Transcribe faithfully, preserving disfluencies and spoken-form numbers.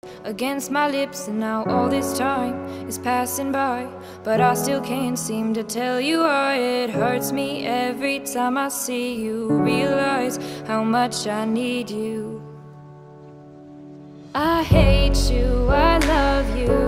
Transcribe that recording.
against my lips, and now all this time is passing by, but I still can't seem to tell you why. It hurts me every time I see you, realize how much I need you. I hate you, I love you,